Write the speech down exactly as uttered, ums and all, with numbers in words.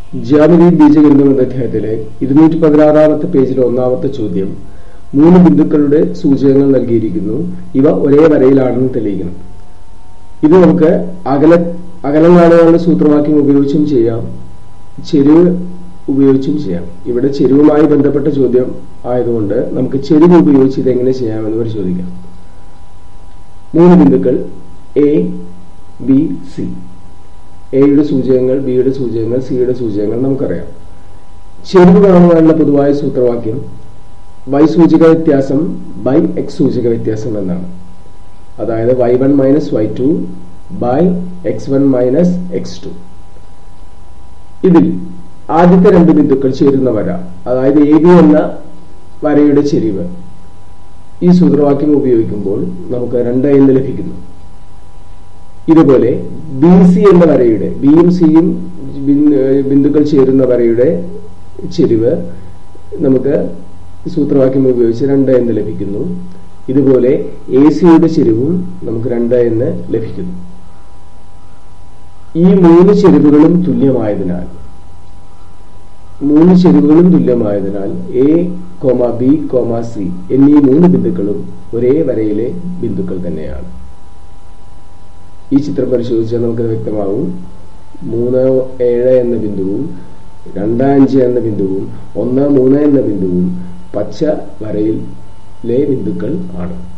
ജ്യാമിതി ബീജഗണിതം എന്ന അധ്യായത്തിലെ ഇരുന്നൂറ്റി പതിനാറാമത്തെ പേജിലെ ഒന്നാമത്തെ ചോദ്യം. മൂന്ന് ബിന്ദുക്കളുടെ സൂചകങ്ങൾ നൽകിയിരിക്കുന്നു. ഇവ ഒരേ വരയിലാണെന്ന് തെളിയിക്കണം. ഇത് നമുക്ക് അകല അകലം കാണുവാനുള്ള സൂത്രവാക്യം ഉപയോഗിച്ചും ചെയ്യാം, ചെരിവ് ഉപയോഗിച്ചും ചെയ്യാം. ഇവിടെ ചെരിവുമായി ബന്ധപ്പെട്ട ചോദ്യം ആയതുകൊണ്ട് നമുക്ക് ചെരിവ് ഉപയോഗിച്ച് ഇതെങ്ങനെ ചെയ്യാമെന്ന് പരിശോധിക്കാം. മൂന്ന് ബിന്ദുക്കൾ എ, ബി, സി. എയുടെ സൂചകങ്ങൾ, ബിയുടെ സൂചകങ്ങൾ, സിയുടെ സൂചകങ്ങൾ നമുക്കറിയാം. ചെരിവ് കാണുവാനുള്ള പൊതുവായ സൂത്രവാക്യം വൈ സൂചക വ്യത്യാസം ബൈ എക്സ് സൂചക വ്യത്യാസം എന്നാണ്. അതായത് Y one minus Y two by X one minus X two. ഇതിൽ ആദ്യത്തെ രണ്ട് ബിന്ദുക്കൾ ചേരുന്ന വര, അതായത് എ ബി എന്ന വരയുടെ ചെരിവ്, ഈ സൂത്രവാക്യം ഉപയോഗിക്കുമ്പോൾ നമുക്ക് രണ്ട് എന്ന് ലഭിക്കുന്നു. ഇതുപോലെ ബി സി എന്ന വരയുടെ, ബിയും സിയും ബിന്ദുക്കൾ ചേരുന്ന വരയുടെ ചെരിവ് നമുക്ക് സൂത്രവാക്യം ഉപയോഗിച്ച് രണ്ട് എന്ന് ലഭിക്കുന്നു. ഇതുപോലെ എ സിയുടെ ചെരിവും നമുക്ക് രണ്ട് എന്ന് ലഭിക്കുന്നു. ഈ മൂന്ന് ചെരിവുകളും തുല്യമായതിനാൽ മൂന്ന് ചെരിവുകളും തുല്യമായതിനാൽ A comma B comma C എന്നീ മൂന്ന് ബിന്ദുക്കളും ഒരേ വരയിലെ ബിന്ദുക്കൾ തന്നെയാണ്. ഈ ചിത്രം പരിശോധിച്ചാൽ നമുക്ക് വ്യക്തമാവും. മൂന്ന് ഏഴ് എന്ന ബിന്ദുവും രണ്ട് അഞ്ച് എന്ന ബിന്ദുവും ഒന്ന് മൂന്ന് എന്ന ബിന്ദുവും പച്ച വരയിലെ ബിന്ദുക്കൾ ആണ്.